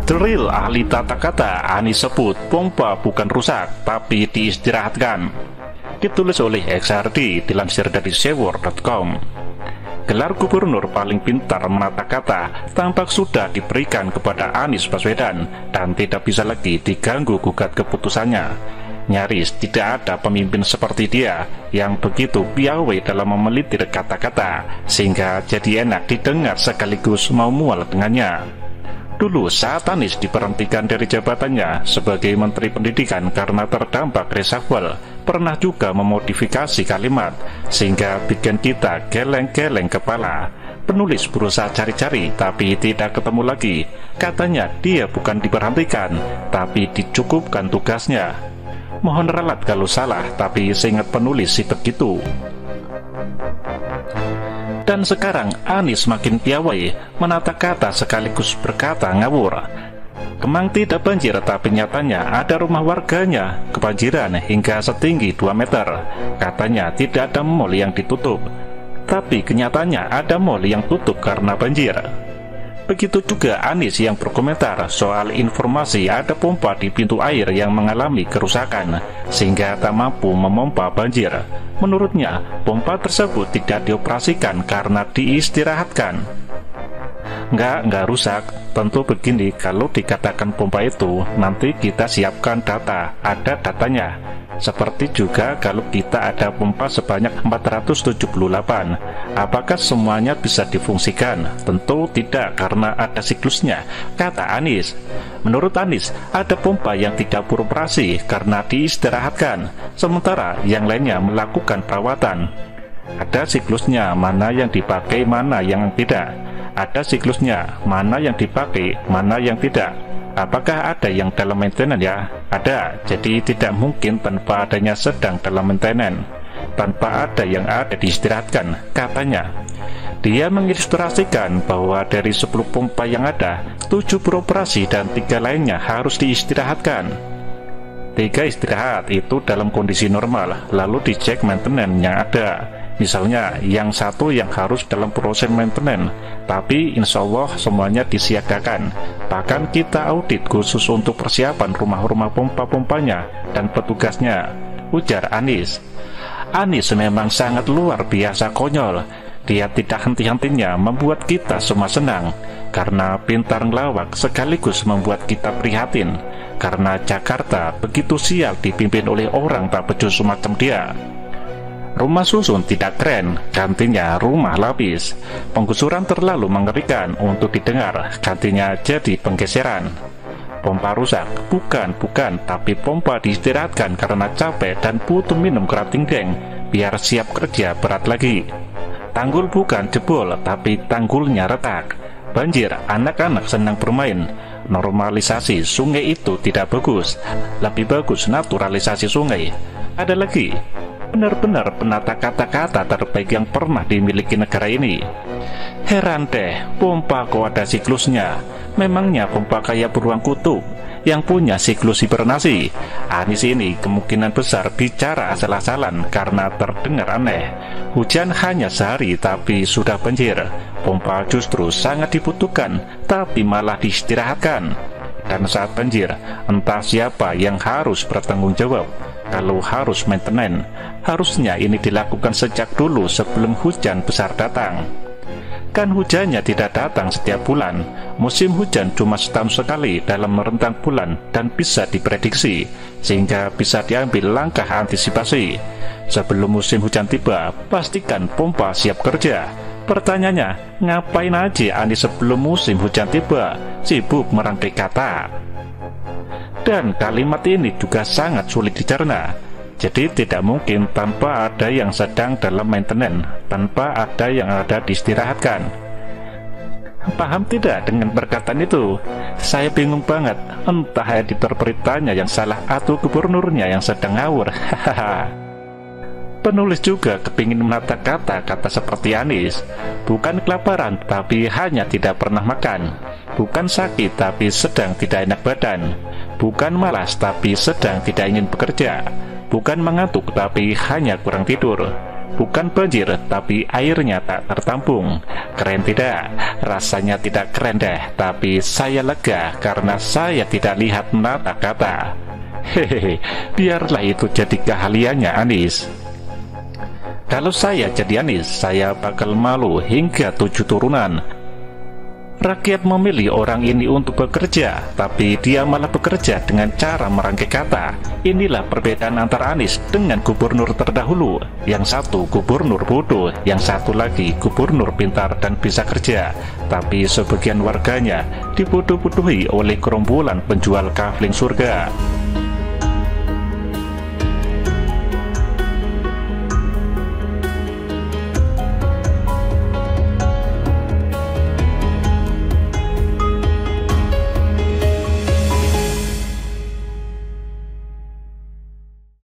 Drill ahli tata kata Anies sebut pompa bukan rusak tapi diistirahatkan. Ditulis oleh XRD, dilansir dari sewor.com. Gelar gubernur paling pintar menata kata tampak sudah diberikan kepada Anies Baswedan dan tidak bisa lagi diganggu gugat keputusannya. Nyaris tidak ada pemimpin seperti dia yang begitu piawai dalam memelitir kata-kata sehingga jadi enak didengar sekaligus mau mual dengannya. Dulu saat Anies diberhentikan dari jabatannya sebagai Menteri Pendidikan karena terdampak reshuffle, pernah juga memodifikasi kalimat sehingga bikin kita geleng-geleng kepala. Penulis berusaha cari-cari tapi tidak ketemu lagi. Katanya dia bukan diberhentikan tapi dicukupkan tugasnya. Mohon ralat kalau salah, tapi seingat penulis sih begitu. Dan sekarang Anies makin piawai menata kata sekaligus berkata ngawur. Kemang tidak banjir tapi nyatanya ada rumah warganya kebanjiran hingga setinggi 2 meter. Katanya tidak ada mal yang ditutup, tapi kenyataannya ada mal yang tutup karena banjir. Begitu juga Anies yang berkomentar soal informasi ada pompa di pintu air yang mengalami kerusakan sehingga tak mampu memompa banjir. Menurutnya, pompa tersebut tidak dioperasikan karena diistirahatkan. Enggak rusak. Tentu begini, kalau dikatakan pompa itu, nanti kita siapkan data, ada datanya. Seperti juga kalau kita ada pompa sebanyak 478, apakah semuanya bisa difungsikan? Tentu tidak, karena ada siklusnya, kata Anies. Menurut Anies, ada pompa yang tidak beroperasi karena diistirahatkan, sementara yang lainnya melakukan perawatan. Ada siklusnya, mana yang dipakai, mana yang tidak. Ada siklusnya, mana yang dipakai, mana yang tidak. Apakah ada yang dalam maintenance ya? Ada, jadi tidak mungkin tanpa adanya sedang dalam maintenance. Tanpa ada yang ada diistirahatkan, katanya. Dia mengilustrasikan bahwa dari 10 pompa yang ada, 7 beroperasi dan 3 lainnya harus diistirahatkan. 3 istirahat itu dalam kondisi normal, lalu dicek maintenance yang ada. Misalnya, yang satu yang harus dalam proses maintenance, tapi insya Allah semuanya disiagakan. Bahkan kita audit khusus untuk persiapan rumah-rumah pompa-pompanya dan petugasnya, ujar Anies. Anies memang sangat luar biasa konyol. Dia tidak henti-hentinya membuat kita semua senang, karena pintar ngelawak sekaligus membuat kita prihatin, karena Jakarta begitu sial dipimpin oleh orang tak becus semacam dia. Rumah susun tidak keren, gantinya rumah lapis. Penggusuran terlalu mengerikan untuk didengar, gantinya jadi penggeseran. Pompa rusak, bukan, tapi pompa diistirahatkan karena capek dan butuh minum kerating deng, biar siap kerja berat lagi. Tanggul bukan jebol, tapi tanggulnya retak. Banjir, anak-anak senang bermain. Normalisasi sungai itu tidak bagus, lebih bagus naturalisasi sungai. Ada lagi, benar-benar penata kata-kata terbaik yang pernah dimiliki negara ini. Heran deh, pompa kok ada siklusnya. Memangnya pompa kayak beruang kutub yang punya siklus hibernasi? Anies ini kemungkinan besar bicara asal-asalan karena terdengar aneh. Hujan hanya sehari tapi sudah banjir. Pompa justru sangat dibutuhkan tapi malah diistirahatkan. Dan saat banjir, entah siapa yang harus bertanggung jawab. Kalau harus maintenance, harusnya ini dilakukan sejak dulu sebelum hujan besar datang. Kan hujannya tidak datang setiap bulan. Musim hujan cuma setahun sekali dalam rentang bulan dan bisa diprediksi, sehingga bisa diambil langkah antisipasi. Sebelum musim hujan tiba, pastikan pompa siap kerja. Pertanyaannya, ngapain aja Anies sebelum musim hujan tiba? Sibuk merangkai kata. Dan kalimat ini juga sangat sulit dicerna. Jadi tidak mungkin tanpa ada yang sedang dalam maintenance, tanpa ada yang ada diistirahatkan. Paham tidak dengan perkataan itu? Saya bingung banget, entah editor beritanya yang salah atau gubernurnya yang sedang ngawur. Penulis juga kepingin menata kata-kata seperti Anies. Bukan kelaparan tapi hanya tidak pernah makan. Bukan sakit tapi sedang tidak enak badan. Bukan malas tapi sedang tidak ingin bekerja. Bukan mengantuk tapi hanya kurang tidur. Bukan banjir, tapi airnya tak tertampung. Keren tidak? Rasanya tidak keren deh, tapi saya lega karena saya tidak lihat menata kata. Hehehe, biarlah itu jadi keahliannya Anies. Kalau saya jadi Anies, saya bakal malu hingga 7 turunan. Rakyat memilih orang ini untuk bekerja, tapi dia malah bekerja dengan cara merangkai kata. Inilah perbedaan antara Anies dengan gubernur terdahulu. Yang satu gubernur bodoh, yang satu lagi gubernur pintar dan bisa kerja. Tapi sebagian warganya dibodoh-bodohi oleh gerombolan penjual kafling surga.